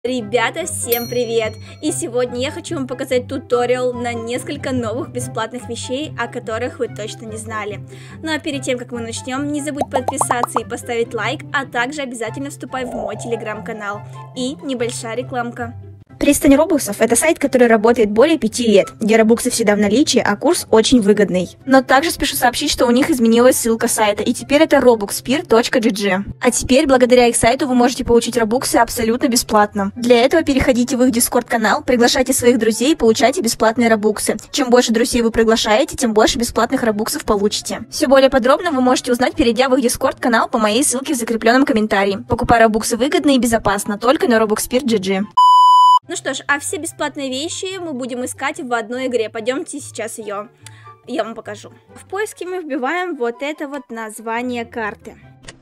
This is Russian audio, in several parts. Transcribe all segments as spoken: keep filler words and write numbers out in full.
Ребята, всем привет! И сегодня я хочу вам показать туториал на несколько новых бесплатных вещей, о которых вы точно не знали. Ну а перед тем, как мы начнем, не забудь подписаться и поставить лайк, а также обязательно вступай в мой телеграм-канал. И небольшая рекламка. Пристань Робоксов – это сайт, который работает более пяти лет, где робоксы всегда в наличии, а курс очень выгодный. Но также спешу сообщить, что у них изменилась ссылка сайта, и теперь это robuxpeer точка джи джи. А теперь, благодаря их сайту, вы можете получить робоксы абсолютно бесплатно. Для этого переходите в их дискорд-канал, приглашайте своих друзей и получайте бесплатные робоксы. Чем больше друзей вы приглашаете, тем больше бесплатных робоксов получите. Все более подробно вы можете узнать, перейдя в их дискорд-канал по моей ссылке в закрепленном комментарии. Покупай робоксы выгодно и безопасно, только на robuxpeer точка джи джи. Ну что ж, а все бесплатные вещи мы будем искать в одной игре. Пойдемте сейчас ее, я вам покажу. В поиске мы вбиваем вот это вот название карты.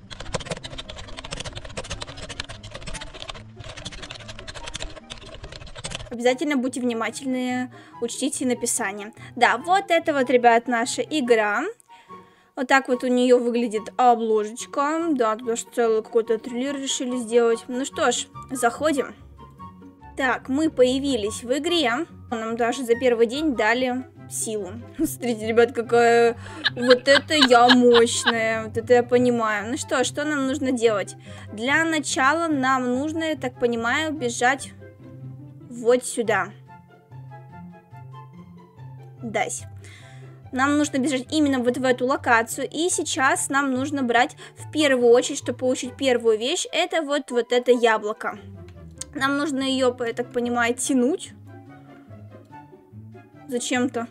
Обязательно будьте внимательны, учтите написание. Да, вот это вот, ребят, наша игра. Вот так вот у нее выглядит обложечка. Да, тут аж целый какой-то триллер решили сделать. Ну что ж, заходим. Так, мы появились в игре. Нам даже за первый день дали силу. Смотрите, ребят, какая... Вот это я мощная. Вот это я понимаю. Ну что, что нам нужно делать? Для начала нам нужно, я так понимаю, бежать вот сюда. Дась. Нам нужно бежать именно вот в эту локацию. И сейчас нам нужно брать в первую очередь, чтобы получить первую вещь. Это вот, вот это яблоко. Нам нужно ее, я так понимаю, тянуть. Зачем-то.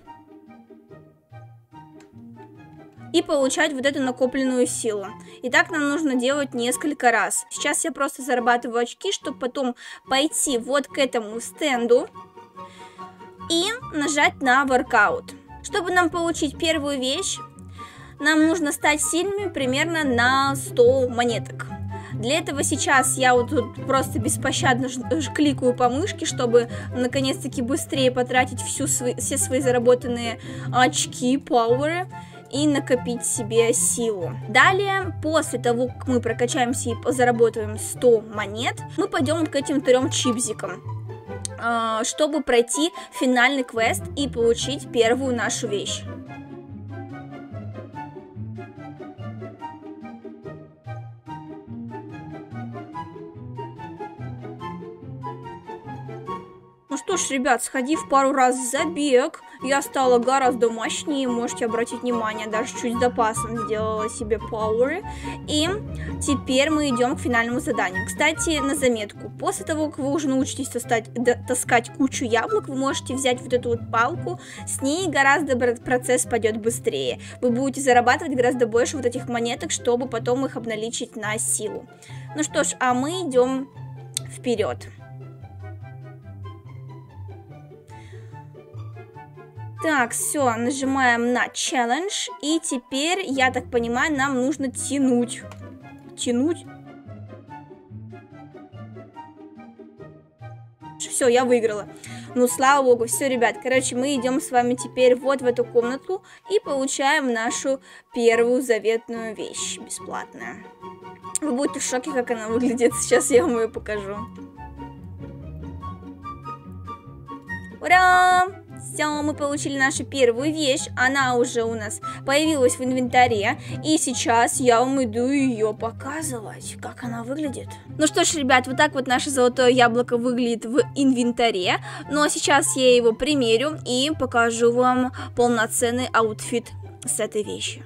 И получать вот эту накопленную силу. И так нам нужно делать несколько раз. Сейчас я просто зарабатываю очки, чтобы потом пойти вот к этому стенду и нажать на воркаут. Чтобы нам получить первую вещь, нам нужно стать сильными примерно на сто монеток. Для этого сейчас я вот тут просто беспощадно кликаю по мышке, чтобы наконец-таки быстрее потратить всю свои, все свои заработанные очки, пауэры и накопить себе силу. Далее, после того, как мы прокачаемся и заработаем сто монет, мы пойдем к этим трем чипзикам, чтобы пройти финальный квест и получить первую нашу вещь. Ну что ж, ребят, сходив пару раз в забег, я стала гораздо мощнее, можете обратить внимание, даже чуть с запасом сделала себе пауэры. И теперь мы идем к финальному заданию. Кстати, на заметку, после того, как вы уже научитесь таскать, таскать кучу яблок, вы можете взять вот эту вот палку, с ней гораздо процесс пойдет быстрее. Вы будете зарабатывать гораздо больше вот этих монеток, чтобы потом их обналичить на силу. Ну что ж, а мы идем вперед. Так, все, нажимаем на challenge, и теперь, я так понимаю, нам нужно тянуть. Тянуть. Все, я выиграла. Ну, слава богу, все, ребят. Короче, мы идем с вами теперь вот в эту комнату и получаем нашу первую заветную вещь бесплатная. Вы будете в шоке, как она выглядит. Сейчас я вам ее покажу. Ура! Все, мы получили нашу первую вещь, она уже у нас появилась в инвентаре, и сейчас я вам иду ее показывать, как она выглядит. Ну что ж, ребят, вот так вот наше золотое яблоко выглядит в инвентаре, ну а сейчас я его примерю и покажу вам полноценный аутфит с этой вещью.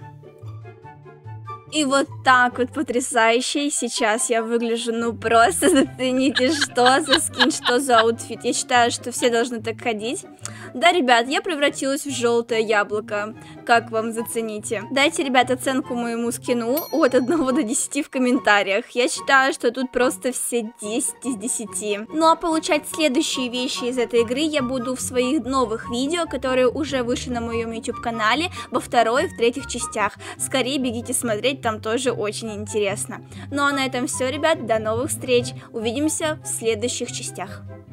И вот так вот потрясающе сейчас я выгляжу, ну просто зацените, что за скин, что за аутфит. Я считаю, что все должны так ходить. Да, ребят, я превратилась в желтое яблоко. Как вам, зацените? Дайте, ребят, оценку моему скину от одного до десяти в комментариях. Я считаю, что тут просто все десять из десяти. Ну а получать следующие вещи из этой игры я буду в своих новых видео, которые уже вышли на моем YouTube канале, во второй и в третьих частях. Скорее бегите смотреть, там тоже очень интересно. Ну а на этом все, ребят, до новых встреч. Увидимся в следующих частях.